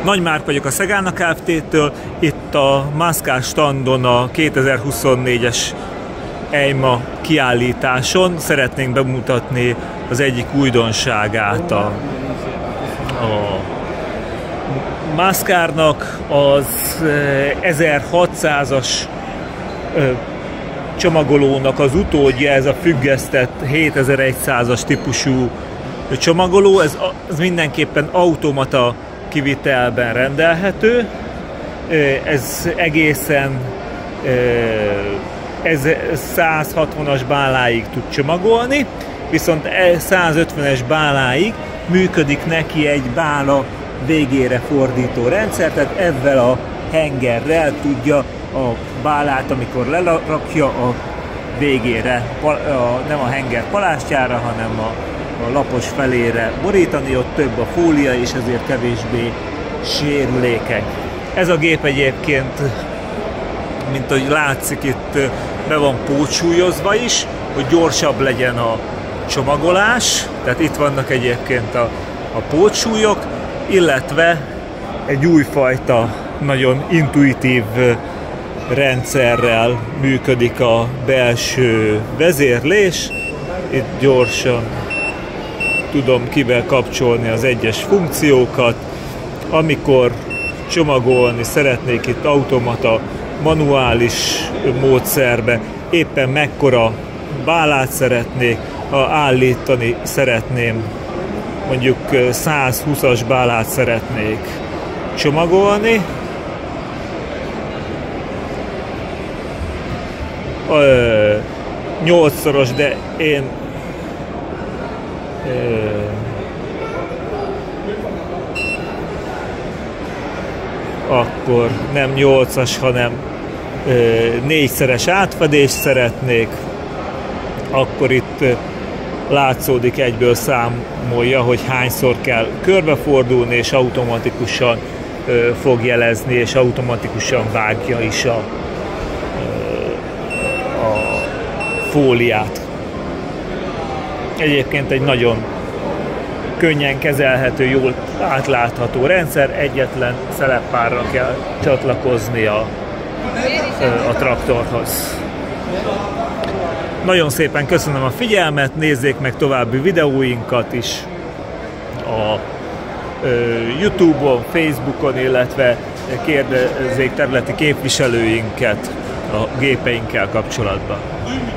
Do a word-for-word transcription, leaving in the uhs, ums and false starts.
Nagy Márk vagyok a Szegána Kft-től, itt a Mascar standon a kétezer-huszonnégyes EIMA kiállításon szeretnénk bemutatni az egyik újdonságát a, a Mascarnak, az ezerhatszázas csomagolónak az utódja, ez a függesztett hétezer-százas típusú csomagoló, ez, ez mindenképpen automata kivitelben rendelhető, ez egészen ez százhatvanas báláig tud csomagolni, viszont százötvenes báláig működik neki egy bála végére fordító rendszer, tehát ezzel a hengerrel tudja a bálát, amikor lerakja, a végére, nem a henger palástjára, hanem a, a lapos felére borítani, ott több a fólia, és ezért kevésbé sérülékeny. Ez a gép egyébként, mint ahogy látszik, itt be van pótsúlyozva is, hogy gyorsabb legyen a csomagolás, tehát itt vannak egyébként a, a pótsúlyok, illetve egy újfajta, nagyon intuitív rendszerrel működik a belső vezérlés. Itt gyorsan tudom kivel kapcsolni az egyes funkciókat. Amikor csomagolni szeretnék itt automata, manuális módszerbe, éppen mekkora bálát szeretnék, ha állítani szeretném, mondjuk százhúszas bálát szeretnék csomagolni, nyolcszoros, de én ö, akkor nem nyolcas, hanem ö, négyszeres átfedést szeretnék, akkor itt ö, látszódik, egyből számolja, hogy hányszor kell körbefordulni, és automatikusan ö, fog jelezni, és automatikusan vágja is a fóliát. Egyébként egy nagyon könnyen kezelhető, jól átlátható rendszer, egyetlen szeleppárra kell csatlakozni a, a traktorhoz. Nagyon szépen köszönöm a figyelmet, nézzék meg további videóinkat is a YouTube-on, Facebookon, illetve kérdezzék területi képviselőinket a gépeinkkel kapcsolatban.